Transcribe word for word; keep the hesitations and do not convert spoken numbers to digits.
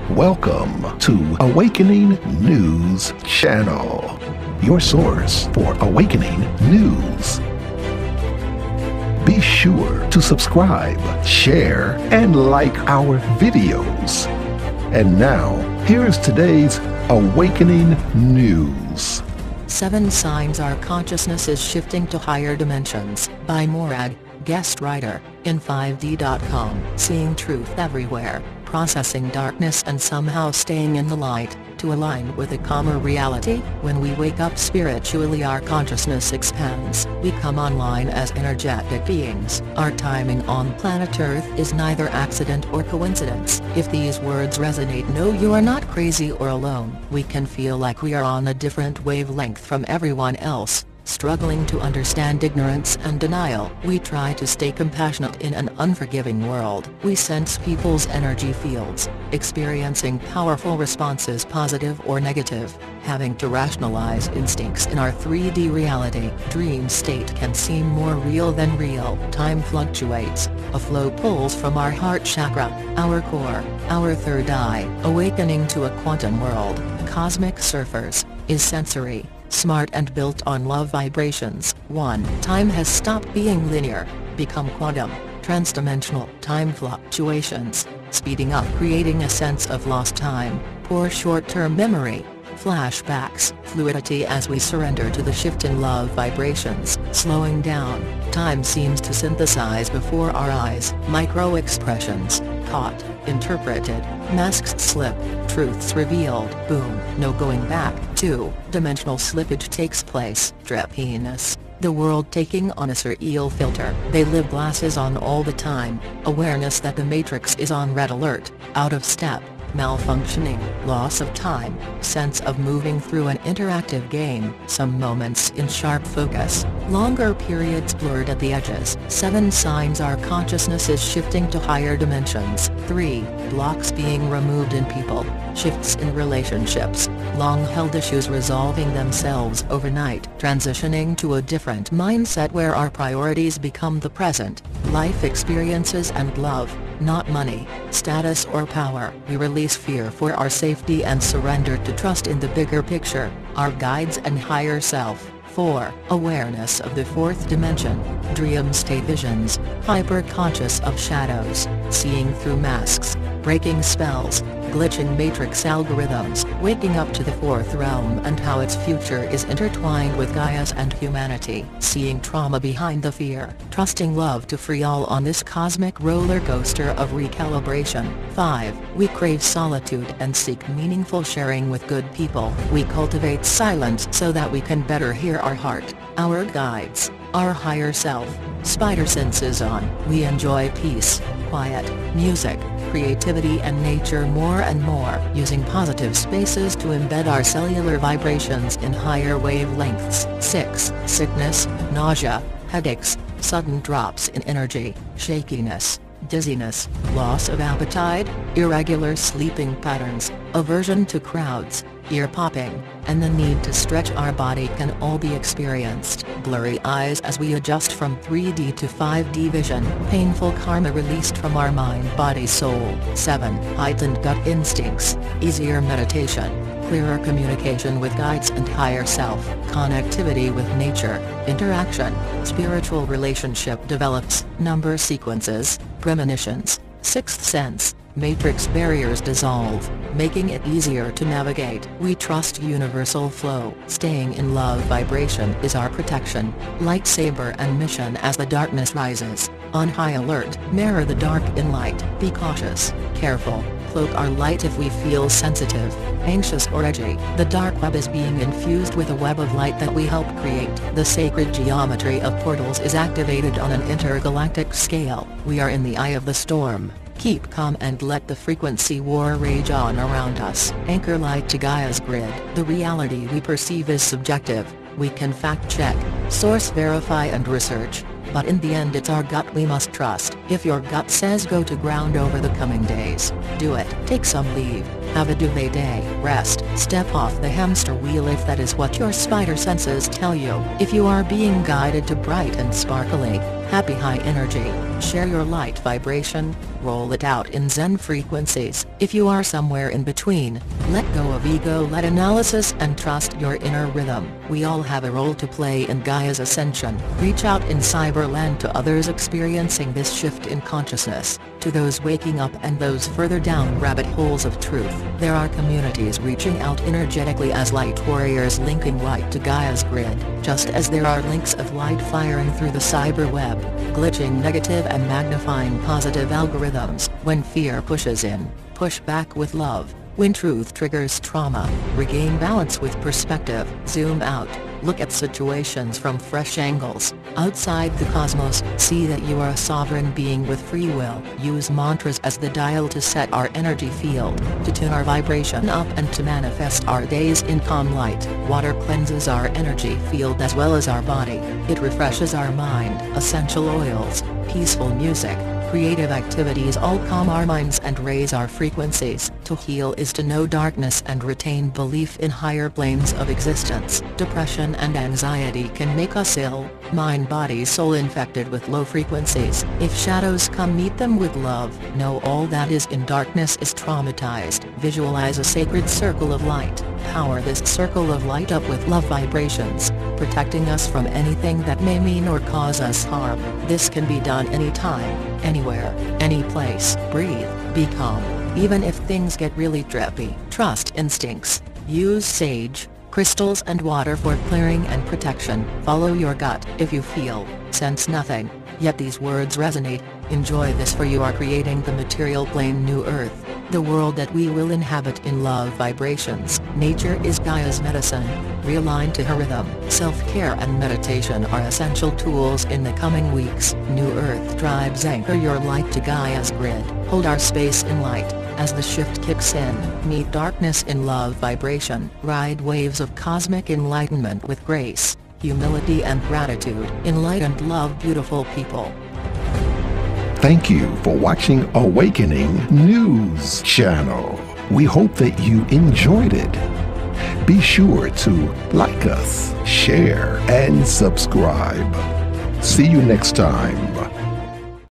Welcome to Awakening News Channel, your source for awakening news. Be sure to subscribe, share, and like our videos. And now, here's today's Awakening News. Seven Signs Our Consciousness is Shifting to Higher Dimensions, by Morag, guest writer, in five D dot com. Seeing truth everywhere, processing darkness and somehow staying in the light, to align with a calmer reality. When we wake up spiritually, our consciousness expands. We come online as energetic beings. Our timing on planet Earth is neither accident or coincidence. If these words resonate, know you are not crazy or alone. We can feel like we are on a different wavelength from everyone else, struggling to understand ignorance and denial. We try to stay compassionate in an unforgiving world. We sense people's energy fields, experiencing powerful responses, positive or negative, having to rationalize instincts in our three D reality. Dream state can seem more real than real. Time fluctuates. A flow pulls from our heart chakra, our core, our third eye. Awakening to a quantum world, cosmic surfers, is sensory, smart and built on love vibrations. one. Time has stopped being linear, become quantum, transdimensional. Time fluctuations, speeding up, creating a sense of lost time, poor short-term memory, flashbacks, fluidity as we surrender to the shift in love vibrations. Slowing down, time seems to synthesize before our eyes. Micro-expressions, caught, interpreted, masks slip, truths revealed. Boom, no going back. two. Dimensional slippage takes place. Trippiness, the world taking on a surreal filter. They live glasses on all the time, awareness that the matrix is on red alert, out of step, malfunctioning, loss of time, sense of moving through an interactive game. Some moments in sharp focus, longer periods blurred at the edges. Seven signs our consciousness is shifting to higher dimensions. three. Blocks being removed in people, shifts in relationships, long-held issues resolving themselves overnight. Transitioning to a different mindset where our priorities become the present, life experiences and love, not money, status or power. We release fear for our safety and surrender to trust in the bigger picture, our guides and higher self. four. Awareness of the fourth dimension, dream state visions, hyper-conscious of shadows, seeing through masks, breaking spells, glitching matrix algorithms, waking up to the fourth realm and how its future is intertwined with Gaia's and humanity. Seeing trauma behind the fear, trusting love to free all on this cosmic roller coaster of recalibration. five. We crave solitude and seek meaningful sharing with good people. We cultivate silence so that we can better hear our heart, our guides, our higher self. Spider senses on. We enjoy peace, quiet, music, creativity and nature more and more, using positive spaces to embed our cellular vibrations in higher wavelengths. six. Sickness, nausea, headaches, sudden drops in energy, shakiness, dizziness, loss of appetite, irregular sleeping patterns, aversion to crowds, ear popping, and the need to stretch our body can all be experienced. Blurry eyes as we adjust from three D to five D vision, painful karma released from our mind, body, soul. seven. Heightened gut instincts, easier meditation, clearer communication with guides and higher self, connectivity with nature, interaction, spiritual relationship develops. Number sequences, premonitions, sixth sense, matrix barriers dissolve, making it easier to navigate. We trust universal flow. Staying in love vibration is our protection, lightsaber and mission as the darkness rises. On high alert, mirror the dark in light. Be cautious, careful, cloak our light if we feel sensitive, anxious or edgy. The dark web is being infused with a web of light that we help create. The sacred geometry of portals is activated on an intergalactic scale. We are in the eye of the storm. Keep calm and let the frequency war rage on around us. Anchor light to Gaia's grid. The reality we perceive is subjective. We can fact check, source verify and research, but in the end it's our gut we must trust. If your gut says go to ground over the coming days, do it. Take some leave, have a duvet day, rest, step off the hamster wheel if that is what your spider senses tell you. If you are being guided to bright and sparkly, happy high energy, Share your light vibration, roll it out in Zen frequencies. If you are somewhere in between, let go of ego, let analysis and trust your inner rhythm. We all have a role to play in Gaia's ascension. Reach out in cyberland to others experiencing this shift in consciousness, to those waking up and those further down rabbit holes of truth. There are communities reaching out energetically as light warriors linking light to Gaia's grid, just as there are links of light firing through the cyber web, glitching negative and magnifying positive algorithms. When fear pushes in, push back with love. When truth triggers trauma, regain balance with perspective. Zoom out, look at situations from fresh angles. Outside the cosmos, see that you are a sovereign being with free will. Use mantras as the dial to set our energy field, to tune our vibration up and to manifest our days in calm light. Water cleanses our energy field as well as our body. It refreshes our mind. Essential oils, peaceful music, creative activities all calm our minds and raise our frequencies. To heal is to know darkness and retain belief in higher planes of existence. Depression and anxiety can make us ill, mind body soul infected with low frequencies. If shadows come, meet them with love. Know all that is in darkness is traumatized. Visualize a sacred circle of light. Power this circle of light up with love vibrations, protecting us from anything that may mean or cause us harm. This can be done anytime, anywhere, any place. Breathe, be calm, even if things get really trippy. Trust instincts. Use sage, crystals and water for clearing and protection. Follow your gut. If you feel, sense nothing, yet these words resonate, enjoy this, for you are creating the material plane New Earth, the world that we will inhabit in love vibrations. Nature is Gaia's medicine. Realign to her rhythm. Self-care and meditation are essential tools in the coming weeks. New Earth tribes, anchor your light to Gaia's grid. Hold our space in light. As the shift kicks in, meet darkness in love vibration. Ride waves of cosmic enlightenment with grace, humility and gratitude. Enlightened love, beautiful people. Thank you for watching Awakening News Channel. We hope that you enjoyed it. Be sure to like us, share, and subscribe. See you next time.